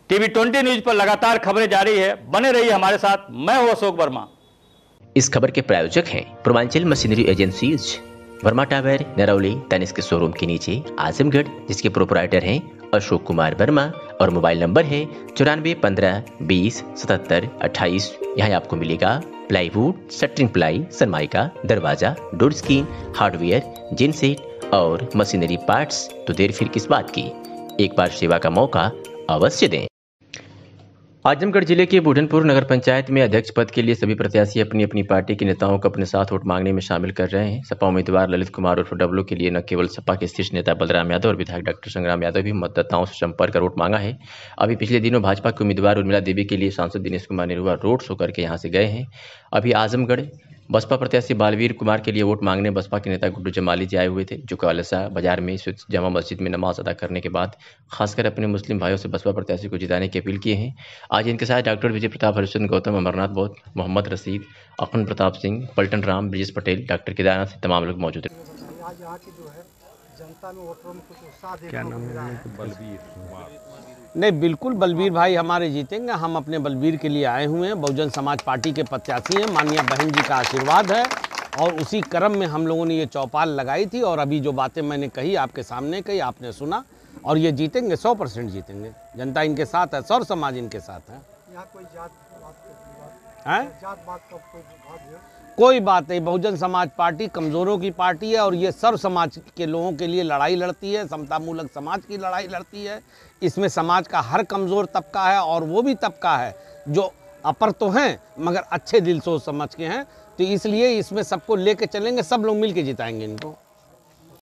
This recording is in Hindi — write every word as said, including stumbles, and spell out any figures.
टीवी ट्वेंटी न्यूज पर लगातार खबरें जारी है, बने रहिए हमारे साथ। मैं हूं अशोक वर्मा। इस खबर के प्रायोजक हैं Purvanchal machinery agencies, Verma tower, Narauli, Tanishq के शोरूम के नीचे, आजमगढ़, जिसके प्रोपराइटर हैं अशोक कुमार वर्मा और मोबाइल नंबर है चौरानवे पंद्रह बीस सतहत्तर अट्ठाईस। यहाँ आपको मिलेगा प्लाईवुड, शटरिंग प्लाई, सनमाइका, दरवाजा, डोर स्क्रीन, हार्डवेयर, जिन सेट और मशीनरी पार्ट्स। तो देर फिर किस बात की, एक बार सेवा का मौका अवश्य दें। आजमगढ़ जिले के बूढ़नपुर नगर पंचायत में अध्यक्ष पद के लिए सभी प्रत्याशी अपनी अपनी पार्टी के नेताओं को अपने साथ वोट मांगने में शामिल कर रहे हैं। सपा उम्मीदवार ललित कुमार उर्फ डब्लू के लिए न केवल सपा के शीर्ष नेता बलराम यादव और विधायक डॉक्टर संग्राम यादव भी मतदाताओं से संपर्क कर वोट मांगा है। अभी पिछले दिनों भाजपा के उम्मीदवार उर्मिला देवी के लिए सांसद दिनेश कुमार निरुआ रोड शो करके यहाँ से गए हैं। अभी आजमगढ़ बसपा प्रत्याशी बालवीर कुमार के लिए वोट मांगने बसपा के नेता गुड्डू जमाली जी आए हुए थे, जो कलसा बाजार में स्थित जामा मस्जिद में नमाज अदा करने के बाद खासकर अपने मुस्लिम भाइयों से बसपा प्रत्याशी को जिताने की अपील किए हैं। आज इनके साथ डॉक्टर विजय प्रताप, हरिश्चंद्र गौतम, अमरनाथ बौद्ध, मोहम्मद रशीद, अखंड प्रताप सिंह, पलटन राम, ब्रिजेश पटेल, डॉक्टर केदारनाथ से तमाम लोग मौजूद हैं। आज यहाँ की जो है जनता में वोटरों में कुछ उत्साह देखने को मिला है। बलवीर कुमार नहीं, बिल्कुल बलवीर भाई हमारे जीतेंगे। हम अपने बलवीर के लिए आए हुए हैं। बहुजन समाज पार्टी के प्रत्याशी हैं। माननीय बहन जी का आशीर्वाद है और उसी क्रम में हम लोगों ने ये चौपाल लगाई थी और अभी जो बातें मैंने कही आपके सामने कही, आपने सुना और ये जीतेंगे, सौ परसेंट जीतेंगे। जनता इनके साथ है, सौर समाज इनके साथ है। यहाँ कोई जात बात हैं? जात बात का कोई विवाद है? कोई बात नहीं। बहुजन समाज पार्टी कमज़ोरों की पार्टी है और ये सर्व समाज के लोगों के लिए लड़ाई लड़ती है, समतामूलक समाज की लड़ाई लड़ती है। इसमें समाज का हर कमज़ोर तबका है और वो भी तबका है जो अपर तो हैं मगर अच्छे दिल सोच समझ के हैं। तो इसलिए इसमें सबको लेके चलेंगे, सब लोग मिल के जिताएंगे इनको।